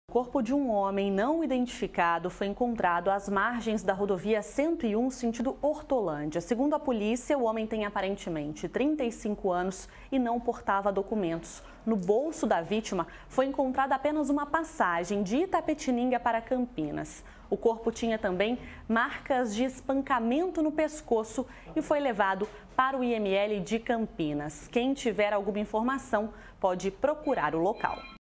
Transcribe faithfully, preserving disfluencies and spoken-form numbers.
O corpo de um homem não identificado foi encontrado às margens da rodovia cento e um, sentido Hortolândia. Segundo a polícia, o homem tem aparentemente trinta e cinco anos e não portava documentos. No bolso da vítima foi encontrada apenas uma passagem de Itapetininga para Campinas. O corpo tinha também marcas de espancamento no pescoço e foi levado para o I M L de Campinas. Quem tiver alguma informação pode procurar o local.